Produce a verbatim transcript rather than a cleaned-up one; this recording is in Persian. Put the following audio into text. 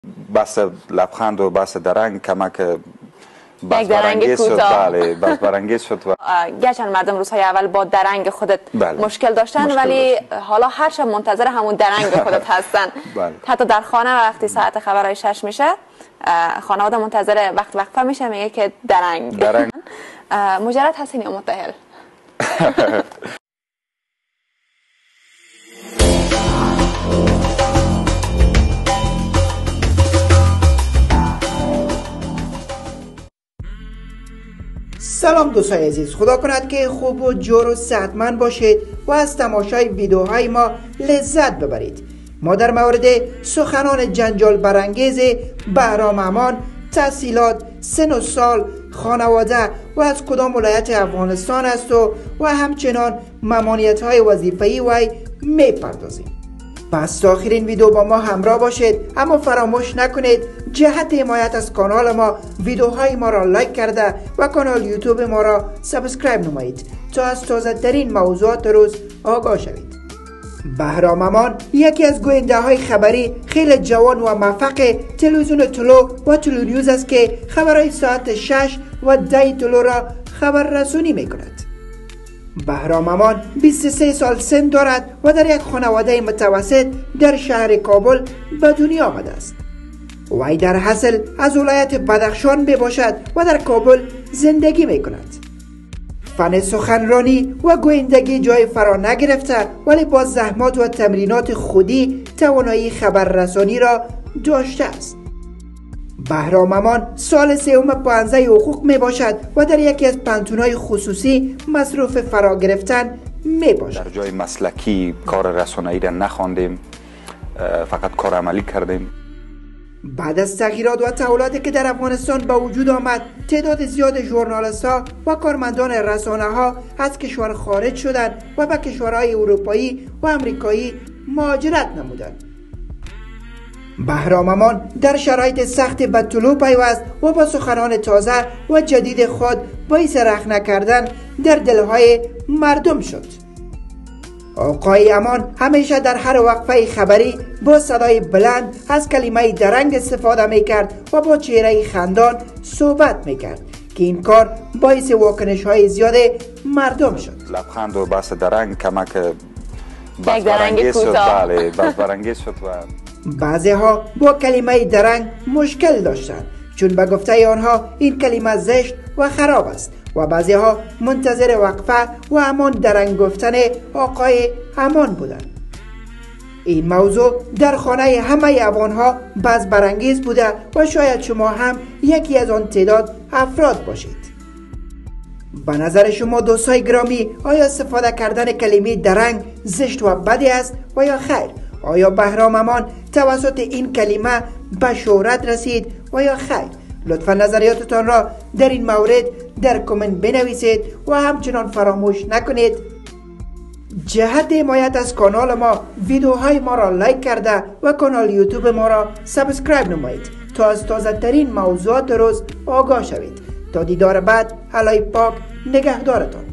بس لبخند و بس درنگ کمک بس برانگیز شد. بله بس برانگیز شد و گرچه مردم روزهای اول با درنگ خودت بله. مشکل داشتن مشکل ولی داشتن. حالا هر شب منتظر همون درنگ خودت هستن. بله. حتی در خانه وقتی ساعت خبرهای شش میشه خانواده منتظر وقت وقفه میشه میگه که درنگ درنگ مجرد هستین یا متأهل؟ سلام دوستای عزیز، خدا کند که خوب و جور و صحتمند باشید و از تماشای ویدیوهای ما لذت ببرید. ما در مورد سخنان جنجال برانگیز بهرام امان، تحصیلات، سن و سال، خانواده و از کدام ولایت افغانستان است و و همچنان ممانعت های وظیفه‌ای وی میپردازیم. پس تا آخرین ویدیو با ما همراه باشید، اما فراموش نکنید جهت حمایت از کانال ما ویدیوهای ما را لایک کرده و کانال یوتیوب ما را سابسکرایب نمایید تا از تازه ترین موضوعات روز آگاه شوید. بهرام امان یکی از گوینده های خبری خیلی جوان و موفق تلویزیون طلوع و طلوع نیوز است که خبرهای ساعت شش و ده طلوع را خبر رسونی می کند. بهرام امان بیست و سه سال سن دارد و در یک خانواده متوسط در شهر کابل به دنیا آمده است. وی در اصل از ولایت بدخشان می باشد و در کابل زندگی می کند. فن سخنرانی و گویندگی جای فرا نگرفته ولی با زحمات و تمرینات خودی توانایی خبررسانی را داشته است. بهرام امان سال سوم پانزده حقوق می باشد و در یکی از پانتون‌های خصوصی مصروف فرا گرفتن می باشد. در جای مسلکی کار رسانه‌ای را نخواندیم، فقط کار عملی کردیم. بعد از تغییرات و تحولاتی که در افغانستان به وجود آمد، تعداد زیاد ژورنالیست ها و کارمندان رسانه ها از کشور خارج شدند و به کشورهای اروپایی و امریکایی مهاجرت نمودند. بهرام امان در شرایط سخت به طلوع پیوست و با سخنان تازه و جدید خود باعث رخنه کردن در دلهای مردم شد. آقای امان همیشه در هر وقفه خبری با صدای بلند از کلمه درنگ استفاده می کرد و با چهره خندان صحبت می کرد که این کار باعث واکنش های زیاد مردم شد. لبخند و بس درنگ کمک بس برانگیز شد. بله بس برانگیز شد و بعضی ها با کلمه درنگ مشکل داشتند چون به گفته آنها این کلمه زشت و خراب است و بعضی ها منتظر وقفه و همان درنگ گفتن آقای امان بودند. این موضوع در خانه همه افغان ها بس برانگیز بوده و شاید شما هم یکی از آن تعداد افراد باشید. به نظر شما دوستای گرامی، آیا استفاده کردن کلمه درنگ زشت و بدی است و یا خیر؟ آیا بهرام امان توسط این کلمه به شهرت رسید و یا خیر؟ لطفا نظریاتتان را در این مورد در کامنت بنویسید و همچنان فراموش نکنید جهت حمایت از کانال ما ویدیوهای ما را لایک کرده و کانال یوتیوب ما را سابسکرایب نمایید تا از تازه ترین موضوعات روز آگاه شوید. تا دیدار بعد، الهی پاک نگهدارتان.